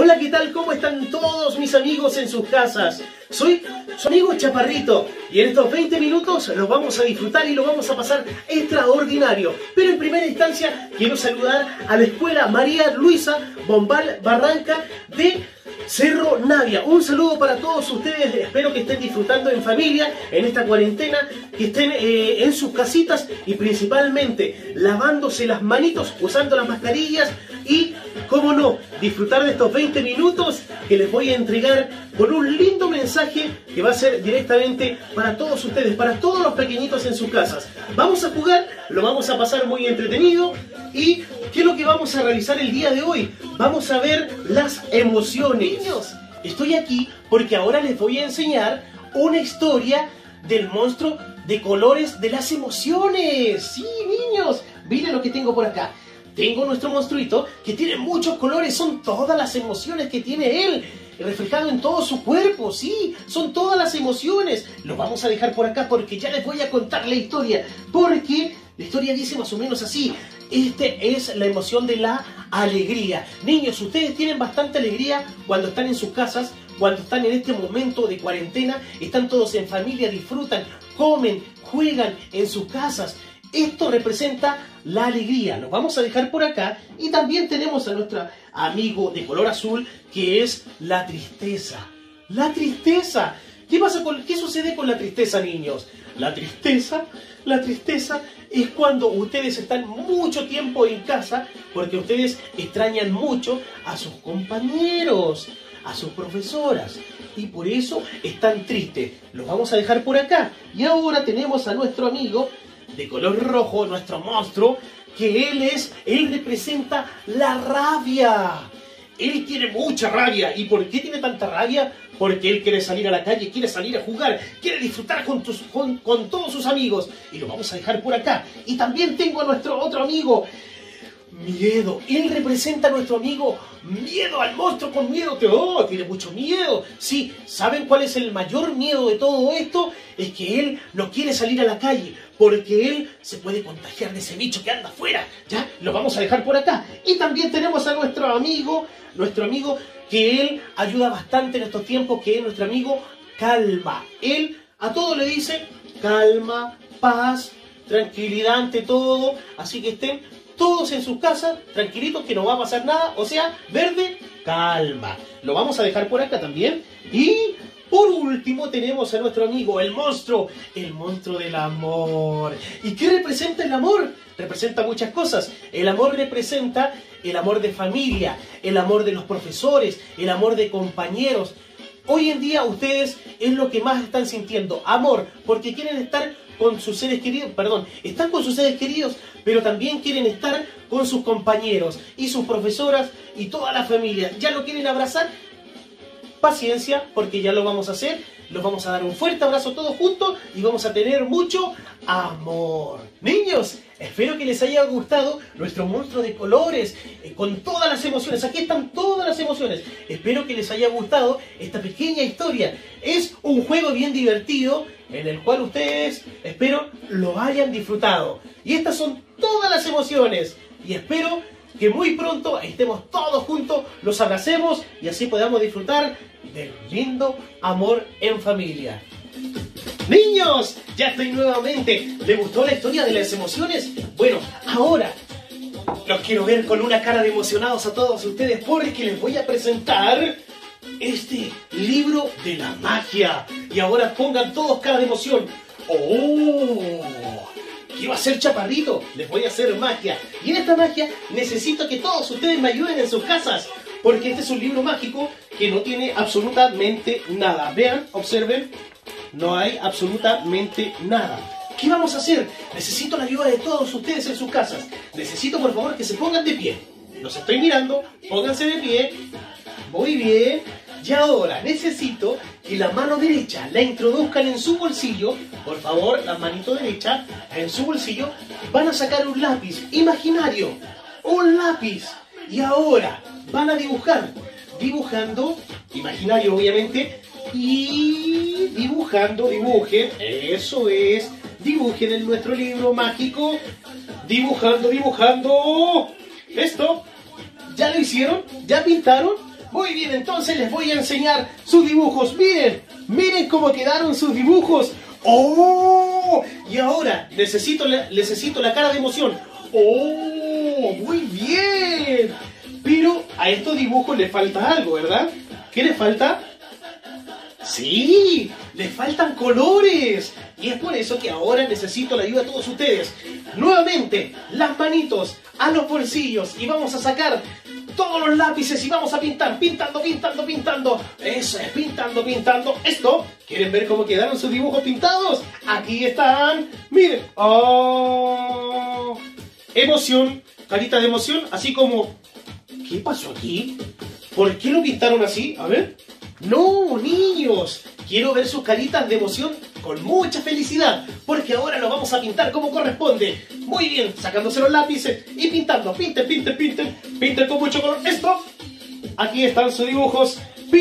Hola, ¿qué tal? ¿Cómo están todos mis amigos en sus casas? Soy su amigo Chaparrito y en estos 20 minutos los vamos a disfrutar y lo vamos a pasar extraordinario. Pero en primera instancia quiero saludar a la escuela María Luisa Bombal Barranca de Cerro Navia. Un saludo para todos ustedes, espero que estén disfrutando en familia en esta cuarentena, que estén en sus casitas y principalmente lavándose las manitos, usando las mascarillas y, cómo no, disfrutar de estos 20 minutos que les voy a entregar con un lindo mensaje que va a ser directamente para todos ustedes, para todos los pequeñitos en sus casas. Vamos a jugar, lo vamos a pasar muy entretenido y ¿qué es lo que vamos a realizar el día de hoy? Vamos a ver las emociones. Niños, estoy aquí porque ahora les voy a enseñar una historia del monstruo de colores de las emociones. Sí, niños, miren lo que tengo por acá. Tengo nuestro monstruito que tiene muchos colores, son todas las emociones que tiene él, reflejado en todo su cuerpo, sí, son todas las emociones. Lo vamos a dejar por acá porque ya les voy a contar la historia, porque la historia dice más o menos así. Es la emoción de la alegría. Niños, ustedes tienen bastante alegría cuando están en sus casas, cuando están en este momento de cuarentena, están todos en familia, disfrutan, comen, juegan en sus casas. Esto representa la alegría, lo vamos a dejar por acá. Y también tenemos a nuestro amigo de color azul, que es la tristeza. La tristeza. ¿Qué sucede con la tristeza, niños? La tristeza es cuando ustedes están mucho tiempo en casa, porque ustedes extrañan mucho a sus compañeros, a sus profesoras, y por eso están tristes. Los vamos a dejar por acá. Y ahora tenemos a nuestro amigo de color rojo, nuestro monstruo, que él representa la rabia. Él tiene mucha rabia. ¿Y por qué tiene tanta rabia? Porque él quiere salir a la calle, quiere salir a jugar, quiere disfrutar con todos sus amigos. Y lo vamos a dejar por acá. Y también tengo a nuestro otro amigo, Miedo. Él representa a nuestro amigo Miedo, al monstruo con miedo. Tiene mucho miedo. Sí, ¿saben cuál es el mayor miedo de todo esto? Es que él no quiere salir a la calle, porque él se puede contagiar de ese bicho que anda afuera. Ya, lo vamos a dejar por acá. Y también tenemos a nuestro amigo que él ayuda bastante en estos tiempos, que es nuestro amigo Calma. Él a todo le dice calma, paz, tranquilidad ante todo. Así que estén todos en sus casas, tranquilitos, que no va a pasar nada. O sea, verde, calma. Lo vamos a dejar por acá también. Y por último tenemos a nuestro amigo, el monstruo del amor. ¿Y qué representa el amor? Representa muchas cosas. El amor representa el amor de familia, el amor de los profesores, el amor de compañeros. Hoy en día ustedes es lo que más están sintiendo, amor, porque quieren estar con sus seres queridos, están con sus seres queridos, pero también quieren estar con sus compañeros y sus profesoras y toda la familia. ¿Ya lo quieren abrazar? Paciencia, porque ya lo vamos a hacer. Los vamos a dar un fuerte abrazo todos juntos y vamos a tener mucho amor. Niños, espero que les haya gustado nuestro monstruo de colores, con todas las emociones. Aquí están todas las emociones. Espero que les haya gustado esta pequeña historia. Es un juego bien divertido, en el cual ustedes, espero, lo hayan disfrutado. Y estas son todas las emociones. Y espero que muy pronto estemos todos juntos, los abracemos y así podamos disfrutar del lindo amor en familia. Niños, ya estoy nuevamente. ¿Les gustó la historia de las emociones? Bueno, ahora los quiero ver con una cara de emocionados a todos ustedes, porque les voy a presentar este libro de la magia. Y ahora pongan todos cara de emoción. ¡Oh! ¿Qué va a hacer Chaparrito? Les voy a hacer magia. Y en esta magia necesito que todos ustedes me ayuden en sus casas, porque este es un libro mágico que no tiene absolutamente nada. Vean, observen, no hay absolutamente nada. ¿Qué vamos a hacer? Necesito la ayuda de todos ustedes en sus casas. Necesito, por favor, que se pongan de pie. Los estoy mirando, pónganse de pie. Muy bien. Y ahora necesito que la mano derecha la introduzcan en su bolsillo. Por favor, la manito derecha en su bolsillo. Van a sacar un lápiz imaginario. Un lápiz. Y ahora van a dibujar. Dibujando, imaginario obviamente. Y dibujando, dibujen. Eso es. Dibujen en nuestro libro mágico. Dibujando, dibujando. Esto. ¿Ya lo hicieron? ¿Ya pintaron? Muy bien, entonces les voy a enseñar sus dibujos. Miren, miren cómo quedaron sus dibujos. ¡Oh! Y ahora necesito la cara de emoción. ¡Oh! ¡Muy bien! Pero a estos dibujos les falta algo, ¿verdad? ¿Qué les falta? ¡Sí! ¡Les faltan colores! Y es por eso que ahora necesito la ayuda de todos ustedes. Nuevamente, las manitos a los bolsillos y vamos a sacar todos los lápices y vamos a pintar, pintando. Eso es, pintando. Esto, ¿quieren ver cómo quedaron sus dibujos pintados? Aquí están. Miren. ¡Oh! Emoción, carita de emoción, así como... ¿Qué pasó aquí? ¿Por qué lo pintaron así? A ver. No, niños. Quiero ver sus caritas de emoción con mucha felicidad, porque ahora lo vamos a pintar como corresponde. Muy bien, sacándose los lápices y pintando. Pinten con mucho color. Esto. Aquí están sus dibujos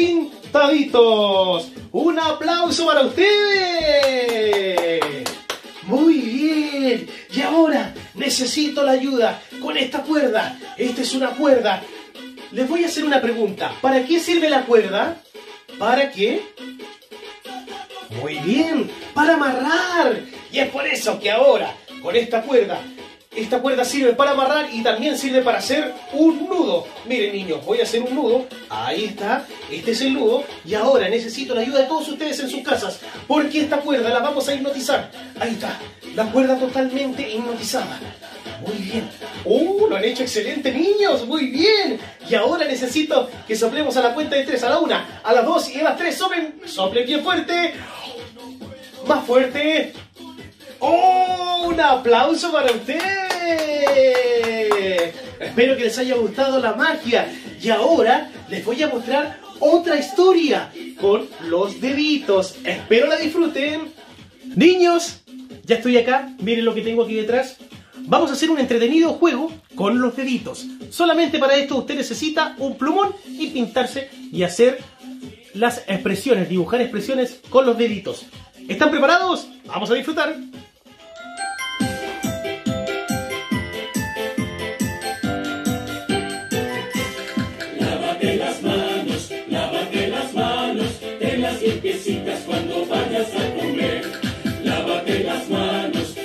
pintaditos. ¡Un aplauso para ustedes! Muy bien. Y ahora necesito la ayuda con esta cuerda. Esta es una cuerda. Les voy a hacer una pregunta. ¿Para qué sirve la cuerda? ¿Para qué? Muy bien, para amarrar. Y es por eso que ahora, con esta cuerda sirve para amarrar y también sirve para hacer un nudo. Miren, niños, voy a hacer un nudo. Ahí está, este es el nudo. Y ahora necesito la ayuda de todos ustedes en sus casas, porque esta cuerda la vamos a hipnotizar. Ahí está, la cuerda totalmente hipnotizada. Muy bien. Lo han hecho excelente, niños. Muy bien. Y ahora necesito que soplemos a la cuenta de 3. A la 1, a las 2 y a las 3. Soplen bien fuerte. Más fuerte. Un aplauso para ustedes. Espero que les haya gustado la magia. Y ahora les voy a mostrar otra historia con los deditos. Espero la disfruten. Niños, ya estoy acá. Miren lo que tengo aquí detrás. Vamos a hacer un entretenido juego con los deditos. Solamente para esto usted necesita un plumón y pintarse y hacer las expresiones, dibujar expresiones con los deditos. ¿Están preparados? Vamos a disfrutar. Lávate las manos, ten las limpiecitas cuando vayas a comer. Lávate las manos,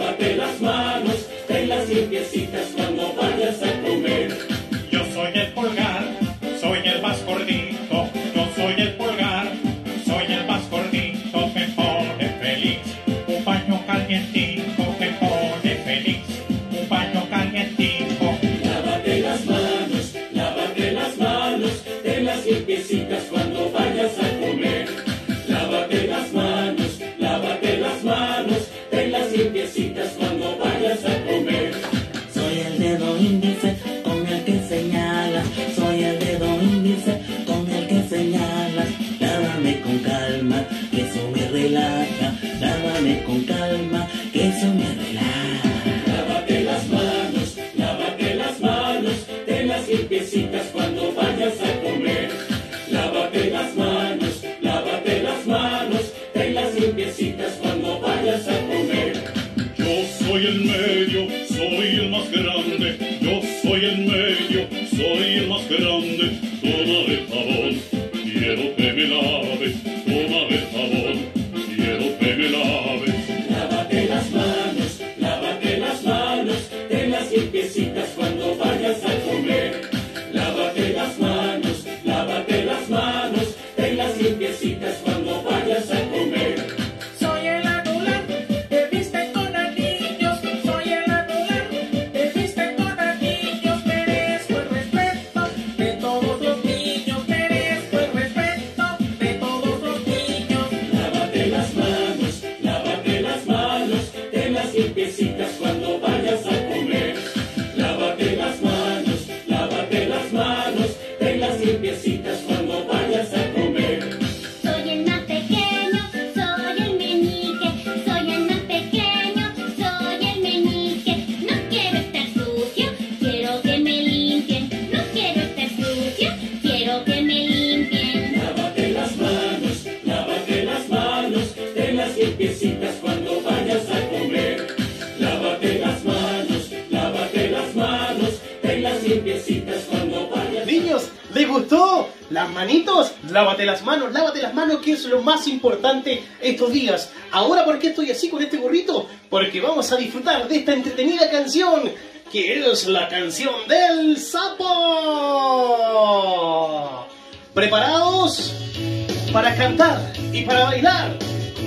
ten las limpiecitas cuando vayas a comer. Yo soy el pulgar, soy el más gordito. Yo soy el pulgar, soy el más gordito. Me pone feliz, un baño calientito. Me pone feliz, un baño calientito. Lávate las manos, ten las limpiecitas cuando vayas a comer. Lávate las manos, ten las limpiecitas cuando vayas a comer. Soy el dedo índice con el que señalas, soy el dedo índice con el que señalas. Lávame con calma, que eso me relaja, lávame con calma, que eso me relaja. Lávate las manos, ten las limpiecitas cuando vayas a comer. Lávate ¿Les gustó? ¿Las manitos? Lávate las manos, que es lo más importante estos días. Ahora, ¿por qué estoy así con este gorrito? Porque vamos a disfrutar de esta entretenida canción, que es la canción del sapo. ¿Preparados? Para cantar y para bailar.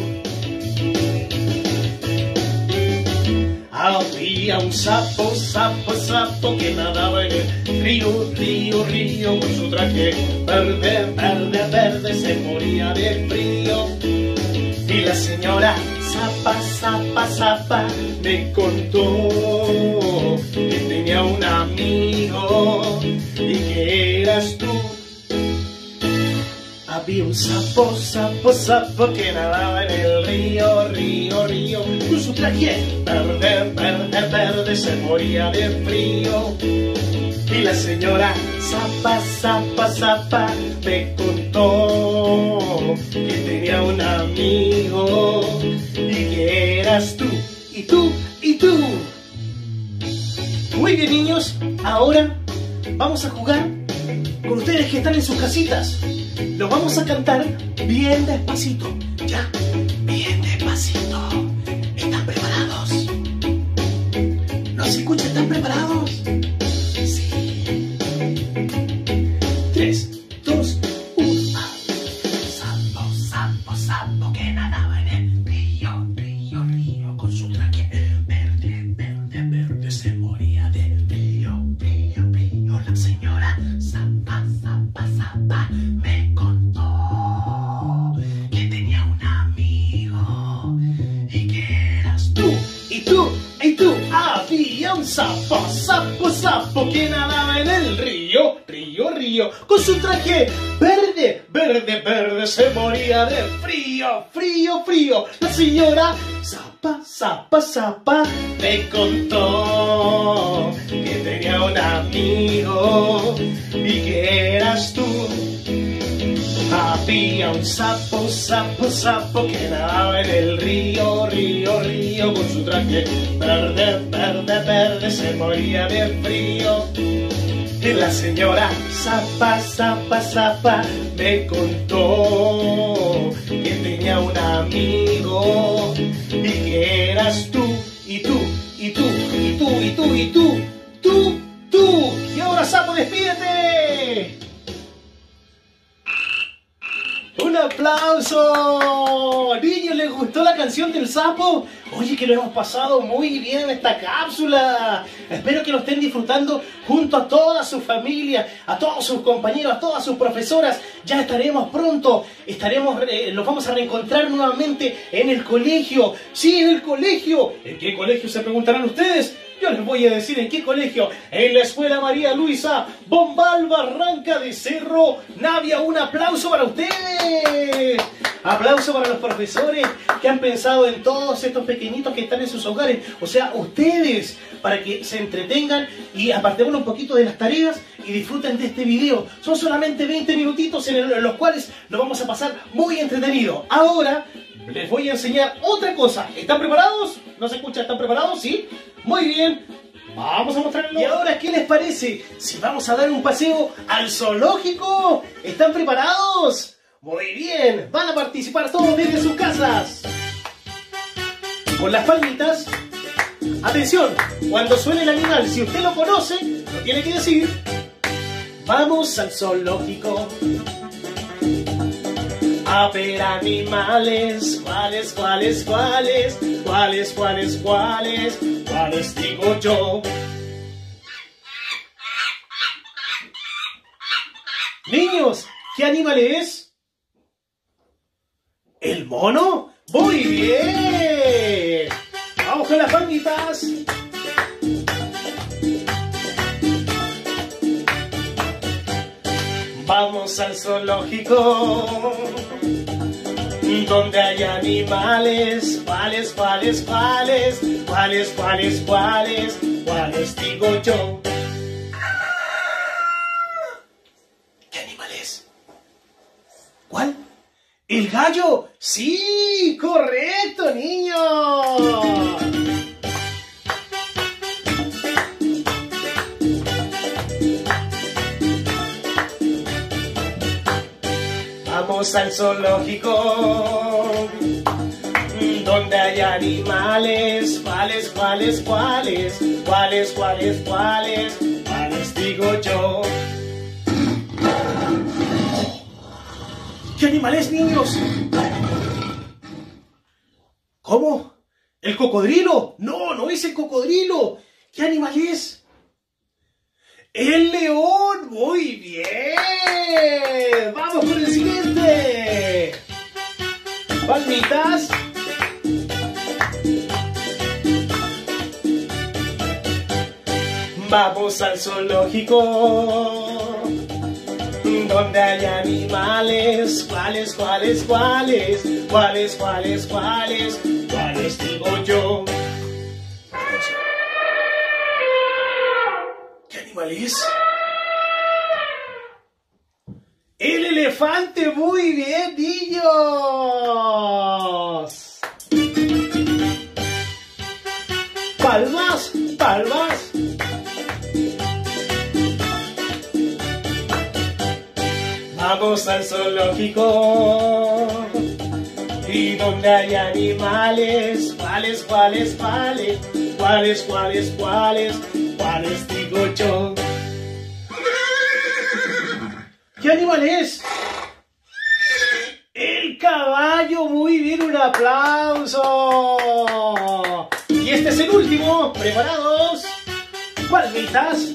Había un sapo, sapo, sapo que nadaba en el río, río, río, con su traje verde, verde, verde, se moría de frío. Y la señora Zapa, Zapa, Zapa me contó que tenía un amigo y que eras tú. Había un sapo, sapo, sapo que nadaba en el río, río, río, con su traje verde, verde, verde, se moría de frío. Y la señora Zapa, Zapa, Zapa me contó que tenía un amigo y que eras tú, y tú, y tú. Muy bien, niños, ahora vamos a jugar con ustedes que están en sus casitas. Lo vamos a cantar bien despacito, ¿ya? Bien despacito. ¿Están preparados? ¿No se escucha? ¿Están preparados? Sí. 3, 2, 1. Sapo, sapo, sapo que nadaba en el río, río, río, con su traje verde, verde, verde, se moría de frío, frío, frío. La señora Zapa, Zapa, Zapa me contó que tenía un amigo y que eras tú, y tú, y tú. Había un sapo, sapo, sapo que nadaba en el río, río, río, con su traje verde, verde, verde, se moría de frío, frío, frío. La señora Zapa, Zapa, Zapa me contó que tenía un amigo y que eras tú. Había un sapo, sapo, sapo que nadaba en el río, río, río, con su traje verde, verde, verde, se moría de frío. Y la señora Zapa, Zapa, Zapa me contó que tenía un amigo y que eras tú, y tú, y tú, y tú, y tú, y tú, tú, tú. Y ahora, sapo, despídete. ¡Un aplauso! Niños, ¿les gustó la canción del sapo? Oye, que lo hemos pasado muy bien en esta cápsula. Espero que lo estén disfrutando junto a toda su familia, a todos sus compañeros, a todas sus profesoras. Ya estaremos pronto, los vamos a reencontrar nuevamente en el colegio. Sí, en el colegio. ¿En qué colegio, se preguntarán ustedes? Yo les voy a decir en qué colegio. En la Escuela María Luisa Bombal, Barranca de Cerro Navia. Un aplauso para ustedes. Aplauso para los profesores que han pensado en todos estos pequeñitos que están en sus hogares. O sea, ustedes, para que se entretengan y apartemos un poquito de las tareas y disfruten de este video. Son solamente 20 minutitos en los cuales lo vamos a pasar muy entretenido. Ahora les voy a enseñar otra cosa. ¿Están preparados? ¿No se escucha? ¿Están preparados? ¿Sí? Muy bien. Vamos a mostrarlo. Y ahora, ¿qué les parece si vamos a dar un paseo al zoológico? ¿Están preparados? Muy bien. Van a participar todos desde sus casas. Con las palmitas. Atención, cuando suene el animal, si usted lo conoce, lo tiene que decir. Vamos al zoológico a ver animales. ¿Cuáles, cuáles, cuáles? ¿Cuáles, cuáles, cuáles? ¿Cuáles digo yo? Niños, ¿qué animal es? ¿El mono? ¡Muy bien! ¡Vamos con las palmitas! Vamos al zoológico donde hay animales. ¿Cuáles, cuáles, cuáles? ¿Cuáles, cuáles, cuáles? ¿Cuáles digo yo? ¿Qué animal es? ¿Cuál? ¿El gallo? ¡Sí! ¡Correcto, niños! Vamos al zoológico, donde hay animales. ¿Cuáles, cuáles, cuáles? ¿Cuáles, cuáles, cuáles? ¿Cuáles digo yo? ¿Qué animal es, niños? ¿Cómo? ¿El cocodrilo? No, no es el cocodrilo. ¿Qué animal es? ¡El león! ¡Muy bien! ¡Vamos con el siguiente! Palmitas. Vamos al zoológico, donde hay animales. ¿Cuáles, cuáles, cuáles? ¿Cuáles, cuáles, cuáles? ¿Cuáles digo yo? ¿Qué animal es? ¡El elefante! ¡Muy bien, niños! ¡Palmas! ¡Palmas! Vamos al zoológico, y donde hay animales. ¿Cuáles, cuáles, cuáles? ¿Cuáles, cuáles, cuáles? ¿Cuáles digo yo? ¿Qué animal es? ¡El caballo! ¡Muy bien! ¡Un aplauso! Y este es el último. ¿Preparados? Palmitas.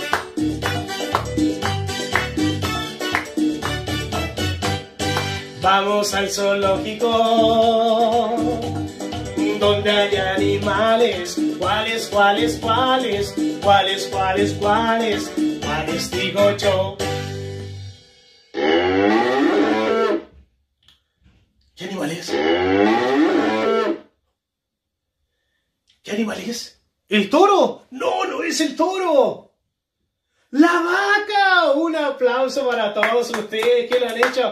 Vamos al zoológico, donde hay animales. ¿Cuáles, cuáles, cuáles? ¿Cuáles, cuáles, cuáles? ¿Cuáles digo yo? ¿Qué animal es? ¿Qué animal es? ¿El toro? No, no es el toro. ¡La vaca! Un aplauso para todos ustedes que lo han hecho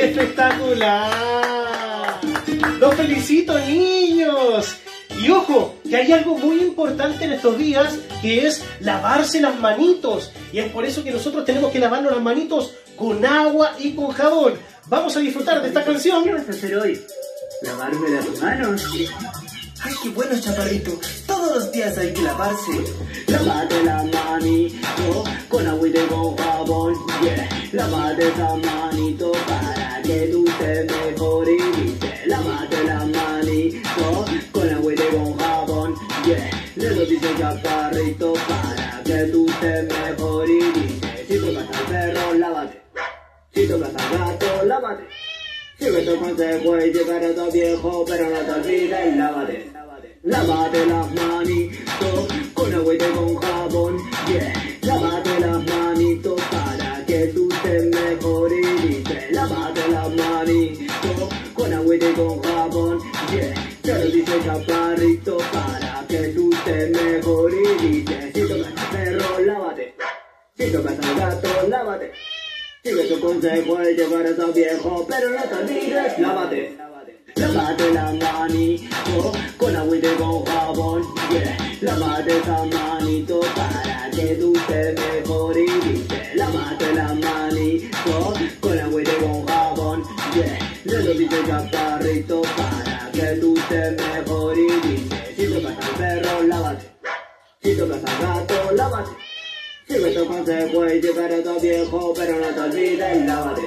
espectacular. ¡Los felicito, niños! Y ojo, que hay algo muy importante en estos días, que es lavarse las manitos. Y es por eso que nosotros tenemos que lavarnos las manitos con agua y con jabón. Vamos a disfrutar de esta canción. ¿Qué vas a hacer hoy? ¿Lavarme las manos? ¡Ay, qué bueno, chaparrito! Todos los días hay que lavarse. Lávate la manito con agüita y con jabón, yeah. Lávate esa manito para que tú te mejorices. Lávate la manito con agüita y con jabón, yeah. Le lo dice chaparrito para que tú te mejorices. Si tocas al perro, lávate. Si tocas al gato, lávate. Sigue tu consejo y llegarás a viejo, pero no te olvides, lávate. Lávate las manitos con agüita y con jabón, yeah. Lávate las manitos para que tú te mejorices. Lávate las manitos con agüita y con jabón, yeah. Te lo dice chaparrito para que tú te mejorices. Si tocas al perro, lávate. Si tocas al gato, lávate. Sigue tu consejo y llegarás a viejo, pero no te olvides, lávate. Lávate la manito con agüita y con jabón, yeah. Lávate esa manito para que tú te mejorices. Lávate la manito con agüita y con jabón, yeah. Le lo dice chaparrito para que tú te mejorices. Si tocas al perro, lávate. Si tocas al gato, lávate. Sigue tu consejo y llegarás a viejo, pero no te olvides, lávate.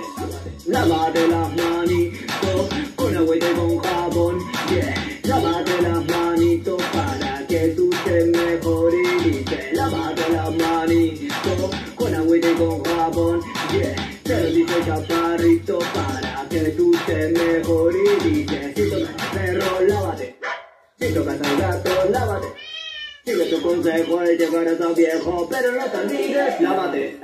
Lávate las manitos con agüita y con jabón, yeah. Lávate las manitos para que tú te mejorices. Lávate las manitos con agüita y con jabón, yeah. Te lo dice chaparrito para que tú te mejorices. Si tocas al perro, lávate. Si tocas al gato, lávate. Sigue tu consejo y llegarás a viejo, pero no te olvides, lávate.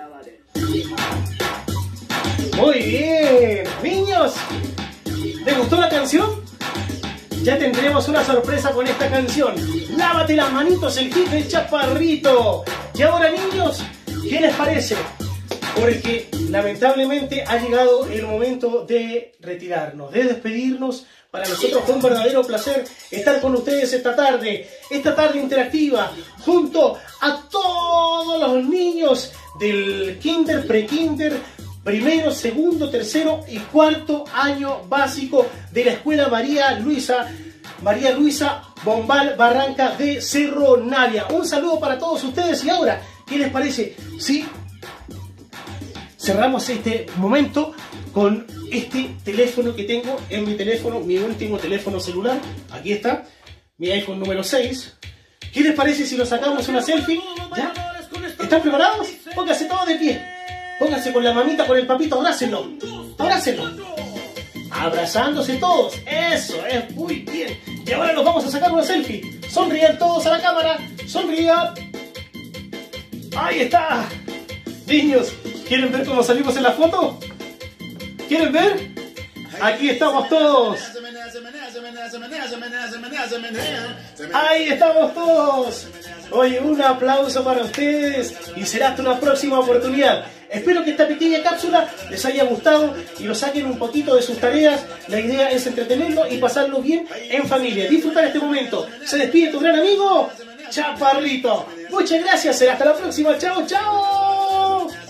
Muy bien, niños. ¿Les gustó la canción? Ya tendremos una sorpresa con esta canción. Lávate las manitos, el hit del chaparrito. Y ahora, niños, ¿qué les parece? Porque lamentablemente ha llegado el momento de retirarnos, de despedirnos. Para nosotros fue un verdadero placer estar con ustedes esta tarde interactiva, junto a todos los niños del kinder, pre-kinder, primero, segundo, tercero y cuarto año básico de la Escuela María Luisa Bombal Barranca de Cerro Navia. Un saludo para todos ustedes. Y ahora, ¿qué les parece? Sí, cerramos este momento con este teléfono que tengo en mi teléfono, mi último teléfono celular. Aquí está, mi iPhone número 6. ¿Qué les parece si nos sacamos una selfie? ¿Ya? ¿Están preparados? Pónganse todos de pie. Pónganse con la mamita, con el papito, abrácenlo. Abrácenlo. Abrazándose todos. Eso es muy bien. Y ahora nos vamos a sacar una selfie. Sonrían todos a la cámara. Sonrían. Ahí está. Niños, ¿quieren ver cómo salimos en la foto? ¿Quieren ver? Aquí estamos todos. Ahí estamos todos. Oye, un aplauso para ustedes y será hasta una próxima oportunidad. Espero que esta pequeña cápsula les haya gustado y lo saquen un poquito de sus tareas. La idea es entretenerlo y pasarlo bien en familia. Disfrutar este momento. Se despide tu gran amigo Chaparrito. Muchas gracias. Será hasta la próxima. Chao, chao.